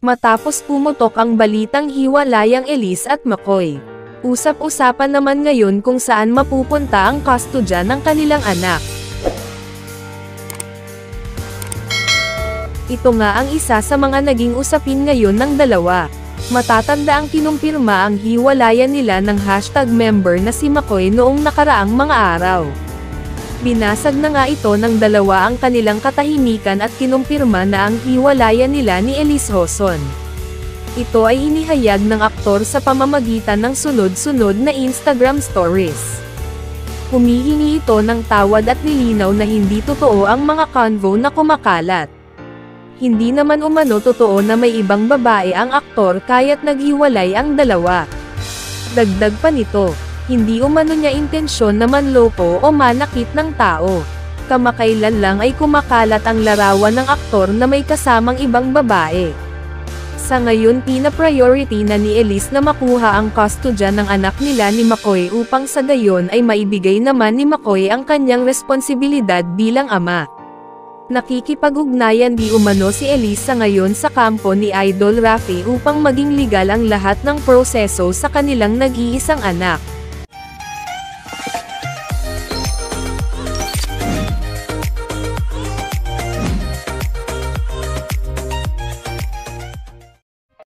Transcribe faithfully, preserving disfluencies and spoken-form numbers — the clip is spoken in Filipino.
Matapos pumutok ang balitang hiwalay ang Elise at McCoy. Usap-usapan naman ngayon kung saan mapupunta ang kustodya ng kanilang anak. Ito nga ang isa sa mga naging usapin ngayon ng dalawa. Matatanda ang kinumpirma ang hiwalayan nila ng hashtag member na si McCoy noong nakaraang mga araw. Binasag na nga ito ng dalawa ang kanilang katahimikan at kinumpirma na ang hiwalayan nila ni Elise Hoson. Ito ay inihayag ng aktor sa pamamagitan ng sunod-sunod na Instagram stories. Humihingi ito ng tawad at nilinaw na hindi totoo ang mga convo na kumakalat. Hindi naman umano totoo na may ibang babae ang aktor kaya't naghiwalay ang dalawa. Dagdag pa nito, hindi umano niya intensyon na manloko o manakit ng tao. Kamakailan lang ay kumakalat ang larawan ng aktor na may kasamang ibang babae. Sa ngayon pina-priority na ni Elise na makuha ang kustodya ng anak nila ni McCoy upang sa gayon ay maibigay naman ni McCoy ang kanyang responsibilidad bilang ama. Nakikipag-ugnayan di umano si Elise sa ngayon sa kampo ni Idol Rafi upang maging legal ang lahat ng proseso sa kanilang nag-iisang anak.